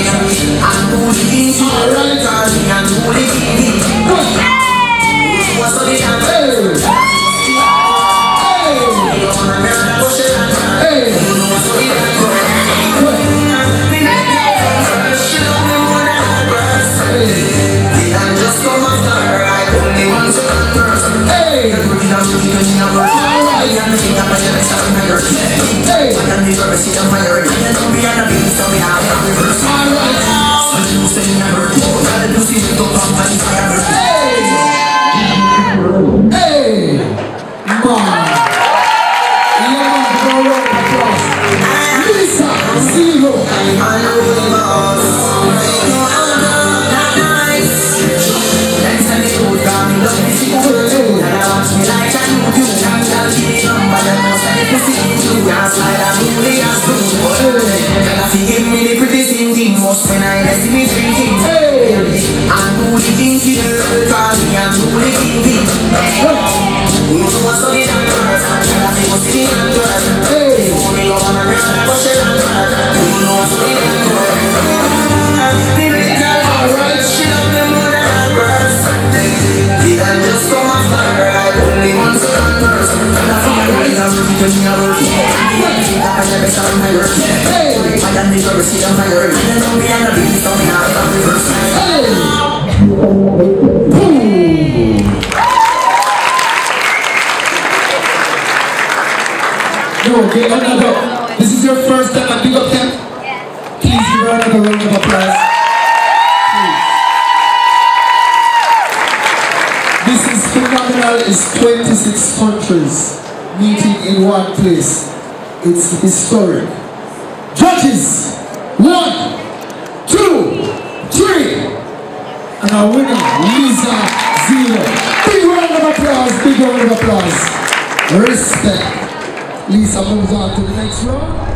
Okay, another. This is your first time at Big Up Camp? Please give her another round of applause. Please. This is phenomenal. It's 26 countries meeting in one place. It's historic. Judges, 1, 2, 3. And our winner, Lisa 0. Big round of applause, big round of applause. Respect. Lisa moves on to the next round.